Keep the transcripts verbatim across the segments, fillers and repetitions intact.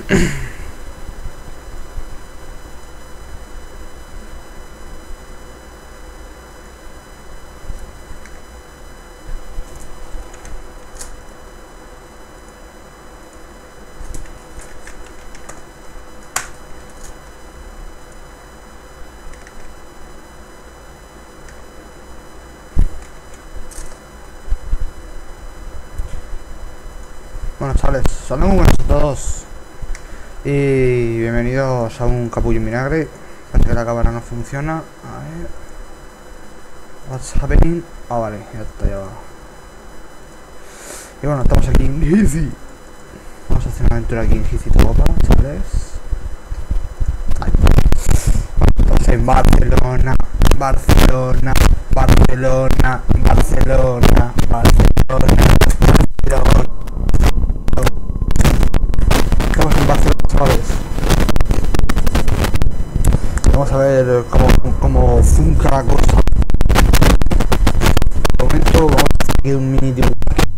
Bueno, chavales, saludos muy buenos a todos y bienvenidos a un capullo en vinagre. Parece que la cámara no funciona. A ver, what's happening? Ah, vale, ya está, ya va. Y bueno, estamos aquí en Easy. Vamos a hacer una aventura aquí en Easy Topa, chavales. Ay. Estamos en Barcelona, Barcelona, Barcelona, Barcelona, Barcelona, Barcelona. Vamos a ver cómo, cómo funca la cosa. De momento vamos a seguir un mini dibujo.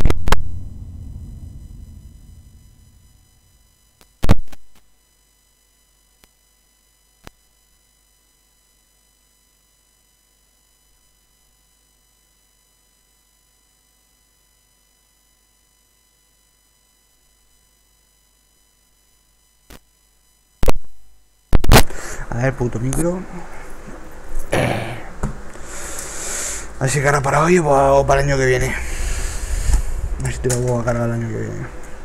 A ver, puto micro. A ver si carga para hoy o para el año que viene. A ver si te lo voy a cargar el año que viene.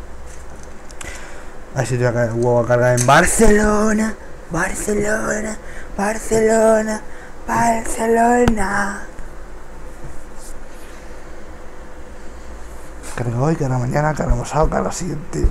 A ver si te voy a cargar en Barcelona, Barcelona, Barcelona, Barcelona. Carga hoy, carga mañana, carga pasado, carga siguiente.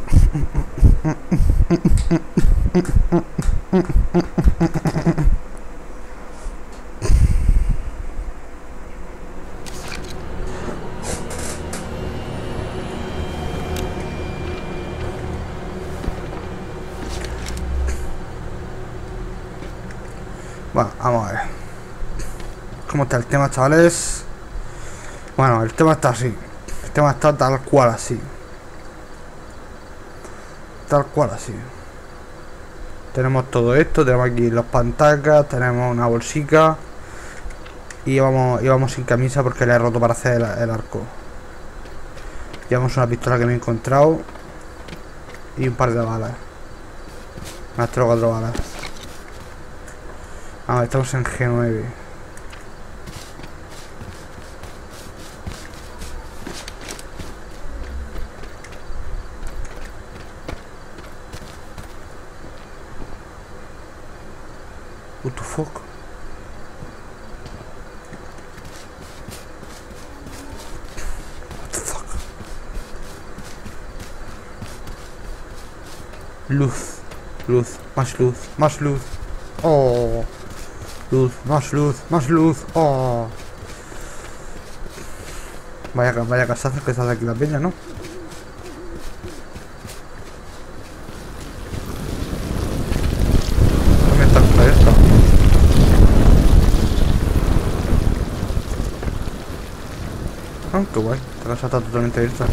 Bueno, vamos a ver cómo está el tema, chavales. Bueno, el tema está así. El tema está tal cual así. Tal cual así. Tenemos todo esto, tenemos aquí los pantacas, tenemos una bolsica. Y vamos, y vamos sin camisa porque le he roto para hacer el, el arco. Llevamos una pistola que me he encontrado. Y un par de balas. Unas tres o cuatro balas. Ah, estamos en G nueve. What the fuck? What the fuck? Luz, luz, más luz, más luz. Oh. Luz, más luz, más luz. Oh. Vaya, vaya casazos que sale aquí la peña, ¿no? ¿Dónde está esto? Ah, qué guay. Esta casa está totalmente abierta.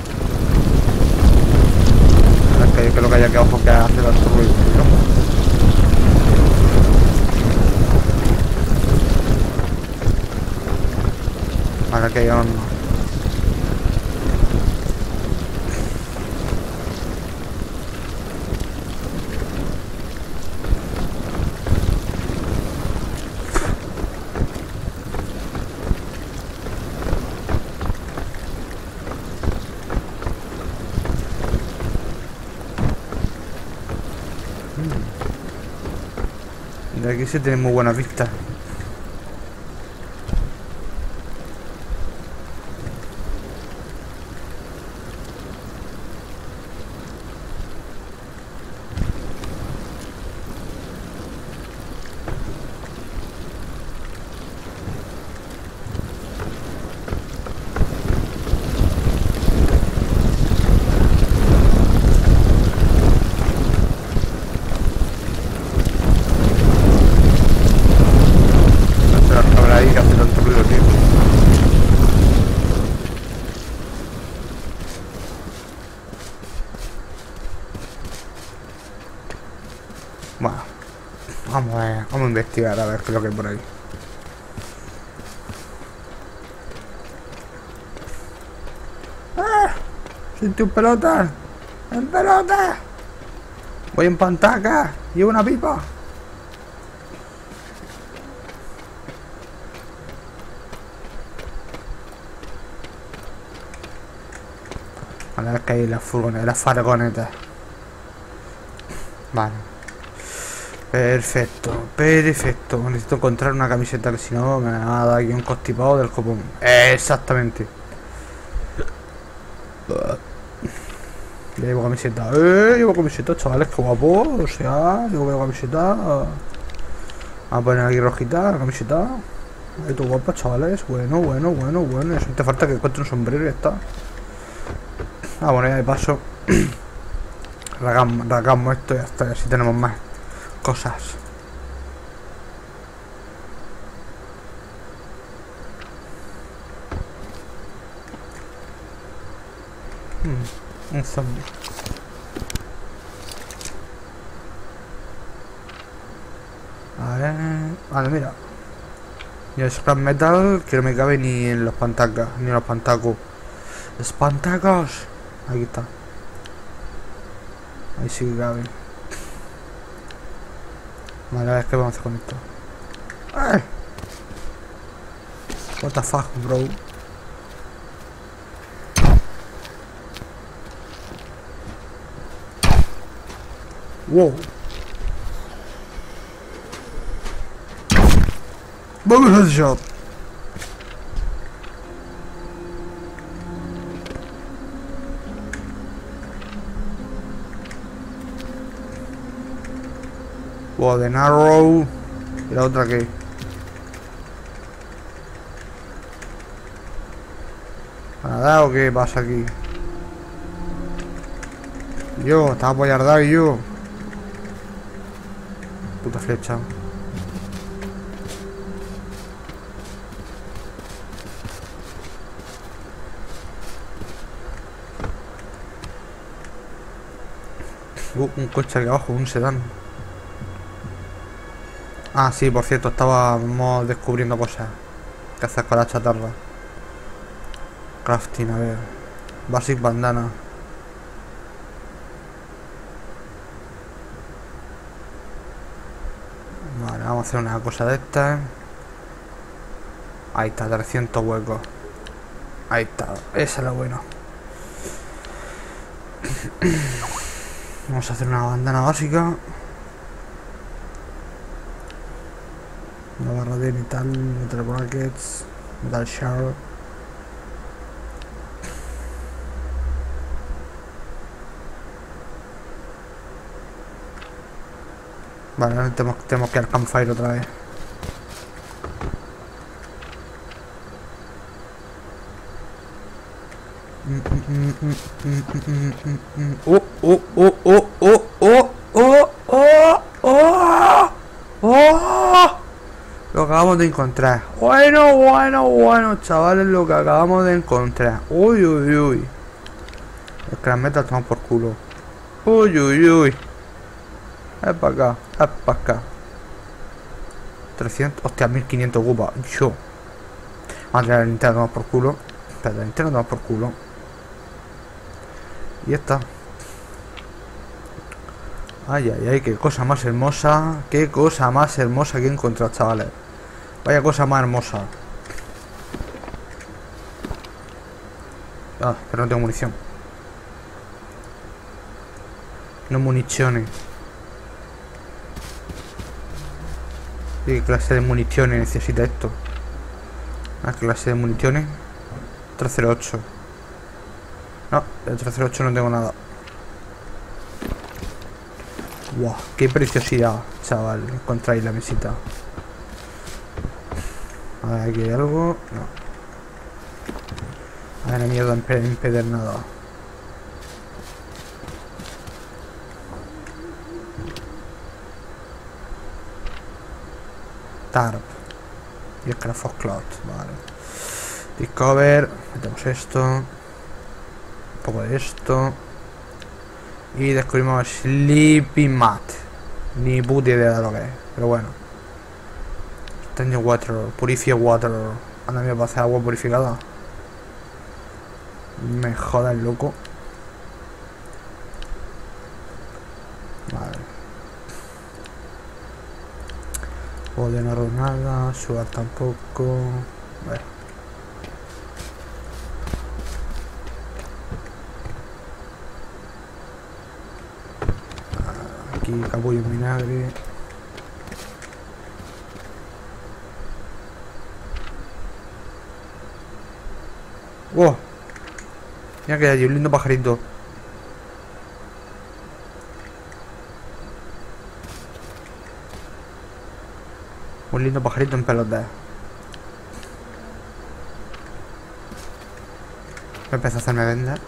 Es que yo creo que haya que abajo que hace la ruido, ¿no? Ahora que hay horno. Mm. De aquí se tiene muy buena vista. Vamos a ver, vamos a investigar a ver qué es lo que hay por ahí. ¡Ah! ¡Siente un pelota! ¡En pelota! Voy en pantaca. Llevo una pipa. A ver que hay las furgonetas, las fargonetas. Vale. Perfecto, perfecto. Necesito encontrar una camiseta que si no me va a dar aquí un constipado del copón. Exactamente. Ya llevo camiseta. Eh, llevo camiseta, chavales, qué guapo. O sea, llevo camiseta. Vamos a poner aquí rojita, la camiseta. Ahí tu guapa, chavales. Bueno, bueno, bueno, bueno. Eso te falta que encuentre un sombrero y ya está. Ah, bueno, ya de paso. Ragamos, ragamos esto y ya está. Así tenemos más cosas. Hmm, un zombie. Vale, vale, mira. Y el scrap metal que no me cabe ni en los pantacas, ni en los pantacos. ¡Los pantacos! Aquí está. Ahí sí que cabe. Vale, a ver qué vamos a hacer con esto. ¡Ay! What the fuck, bro. Wow. Vamos a shot. Wow, de Narrow. ¿Y la otra qué? ¿Nada o qué pasa aquí? Yo, estaba apoyardado y yo. Puta flecha. Uh, un coche aquí abajo, un sedán. Ah, sí, por cierto, estábamos descubriendo cosas que hacer con la chatarra. Crafting, a ver. Basic bandana. Vale, vamos a hacer una cosa de estas. Ahí está, trescientos huecos. Ahí está, esa es la buena. Vamos a hacer una bandana básica. Una barra de metal, metal brackets, metal shard. Vale, ahora tenemos, tenemos que ir al campfire otra vez. Oh, oh, oh, oh, oh, oh, oh, oh, oh, oh. Lo acabamos de encontrar. Bueno, bueno, bueno, chavales, lo que acabamos de encontrar. Uy, uy, uy. El clan metal toma por culo. Uy, uy, uy. Es para acá, es para acá. trescientos, hostia, mil quinientos ocupa. Yo. Vamos a traer la linterna, toma por culo. Espera, la linterna toma por culo. Y está. Ay, ay, ay, qué cosa más hermosa. Qué cosa más hermosa que he encontrado, chavales. Vaya cosa más hermosa. Ah, pero no tengo munición. No municiones. ¿Qué clase de municiones necesita esto? ¿Una clase de municiones? trescientos ocho. No, el trescientos ocho no tengo nada. Wow, qué preciosidad, chaval. Encontráis la mesita. A ver, aquí hay algo. No. A ver, la mierda, impedir nada. Tarp. Y el Craft Cloth, vale. Discover. Metemos esto. Un poco de esto. Y descubrimos Sleeping Mat. Ni puta idea de lo que es. Pero bueno. Stange water, purify water. Anda, mira, para hacer agua purificada. Me joda el loco. Vale. Poder no hacer nada, sugar tampoco. Vale. Aquí capullo en vinagre. ¡Wow! Mira que hay un lindo pajarito. Un lindo pajarito en pelotas. Empezó a hacerme vender.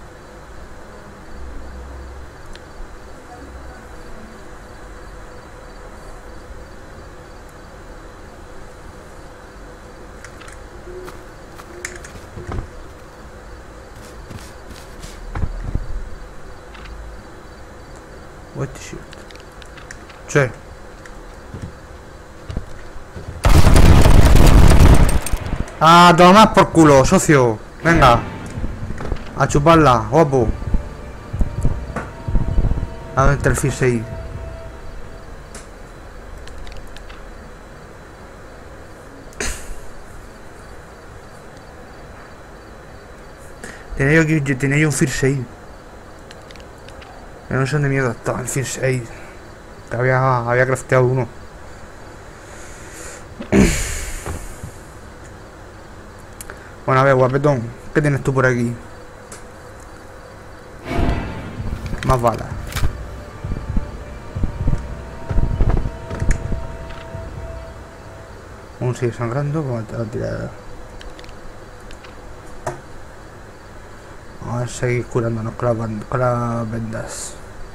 What the shit. Che. Ah, toma más por culo, socio. Venga. A chuparla, guapo. A ver, el fish ahí. Tenía yo, yo tenía yo un First Aid. No sé dónde mierda estaba el First Aid. Que había, había crafteado uno. Bueno, a ver, guapetón. ¿Qué tienes tú por aquí? Más balas. Aún sigue sangrando. Vamos a tirar. Vamos a seguir curándonos con las, con las vendas.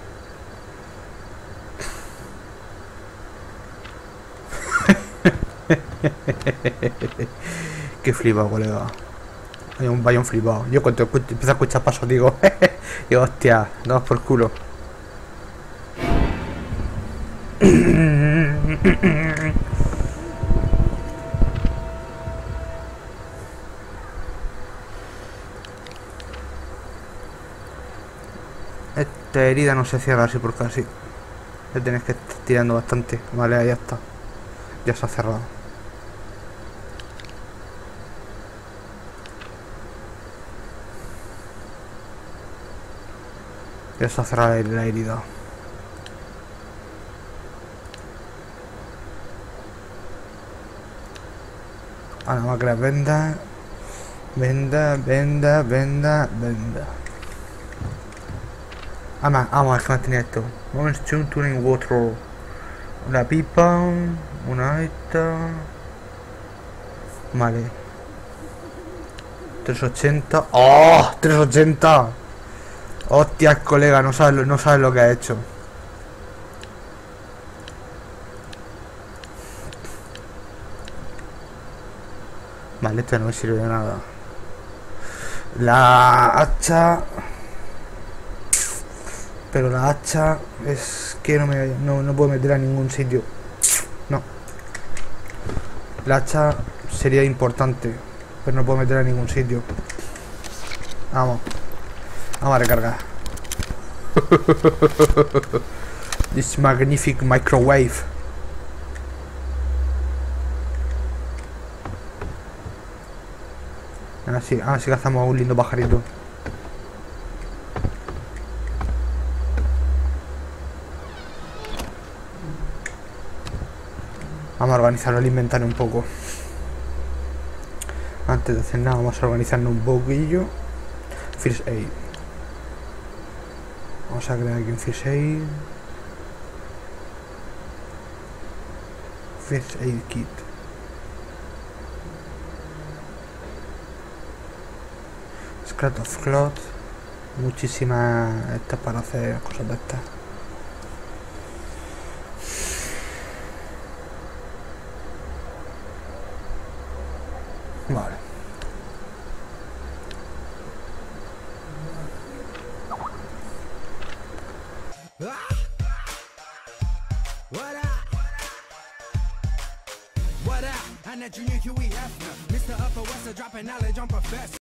Qué flipado, colega. Hay un vaya un flipado. Yo cuando empiezo a escuchar pasos digo, digo, hostia, damos por culo. Esta herida no se cierra así por casi. Le tenés que estar tirando bastante. Vale, ahí ya está. Ya se ha cerrado. Ya se ha cerrado la herida. Ahora más que las vendas. Venda, venda, venda, venda. Vamos, vamos a ver qué más tenía esto. Vamos a tuning water. Una pipa. Una esta. Vale. trescientos ochenta. ¡Oh! trescientos ochenta. Hostias, colega, no sabes, no sabes lo que ha hecho. Vale, esto no me sirve de nada. La hacha. Pero la hacha es que no me no, no puedo meter a ningún sitio. No. La hacha sería importante, pero no puedo meter a ningún sitio. Vamos. Vamos a recargar. This magnific microwave. Ahora sí, ahora sí cazamos un lindo pajarito. Vamos a organizar el inventario un poco. Antes de hacer nada, vamos a organizarnos un poquillo. First Aid. Vamos a crear aquí un First Aid. First Aid Kit. Scrap of Cloth. Muchísimas estas para hacer cosas de estas. Vale. What up? I'm that Junior Huey Hefner, Mister Upper Wester, dropping knowledge on professor.